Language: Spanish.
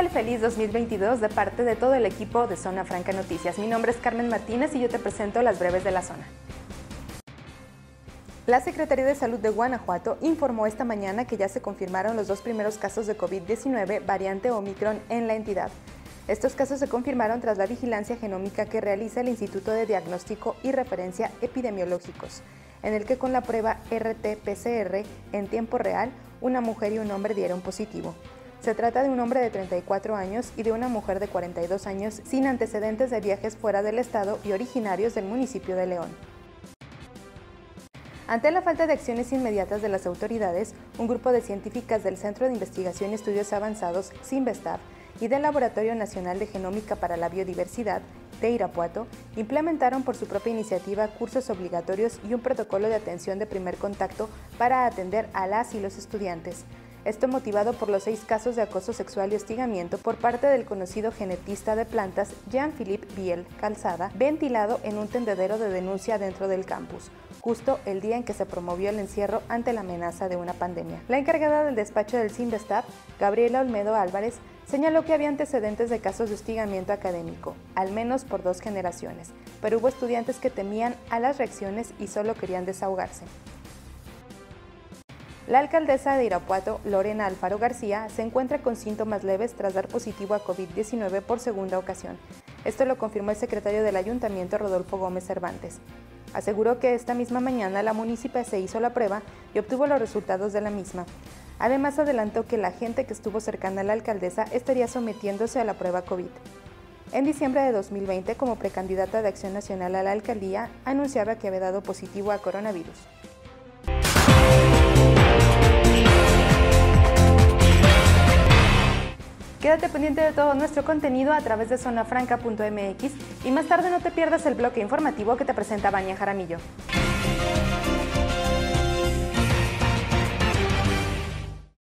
tal? Feliz 2022 de parte de todo el equipo de Zona Franca Noticias. Mi nombre es Carmen Martínez y yo te presento las breves de la zona. La Secretaría de Salud de Guanajuato informó esta mañana que ya se confirmaron los 2 primeros casos de COVID-19 variante Omicron en la entidad. Estos casos se confirmaron tras la vigilancia genómica que realiza el Instituto de Diagnóstico y Referencia Epidemiológicos, en el que con la prueba RT-PCR en tiempo real, una mujer y un hombre dieron positivo. Se trata de un hombre de 34 años y de una mujer de 42 años sin antecedentes de viajes fuera del estado y originarios del municipio de León. Ante la falta de acciones inmediatas de las autoridades, un grupo de científicas del Centro de Investigación y Estudios Avanzados, CINVESTAB, y del Laboratorio Nacional de Genómica para la Biodiversidad, de Irapuato, implementaron por su propia iniciativa cursos obligatorios y un protocolo de atención de primer contacto para atender a las y los estudiantes. Esto motivado por los 6 casos de acoso sexual y hostigamiento por parte del conocido genetista de plantas Jean-Philippe Viel Calzada, ventilado en un tendedero de denuncia dentro del campus, justo el día en que se promovió el encierro ante la amenaza de una pandemia. La encargada del despacho del CINVESTAB, Gabriela Olmedo Álvarez, señaló que había antecedentes de casos de hostigamiento académico, al menos por 2 generaciones, pero hubo estudiantes que temían a las reacciones y solo querían desahogarse. La alcaldesa de Irapuato, Lorena Alfaro García, se encuentra con síntomas leves tras dar positivo a COVID-19 por segunda ocasión. Esto lo confirmó el secretario del Ayuntamiento, Rodolfo Gómez Cervantes. Aseguró que esta misma mañana la municipio se hizo la prueba y obtuvo los resultados de la misma. Además, adelantó que la gente que estuvo cercana a la alcaldesa estaría sometiéndose a la prueba COVID. En diciembre de 2020, como precandidata de Acción Nacional a la alcaldía, anunciaba que había dado positivo a coronavirus. Quédate pendiente de todo nuestro contenido a través de zonafranca.mx y más tarde no te pierdas el bloque informativo que te presenta Vania Jaramillo.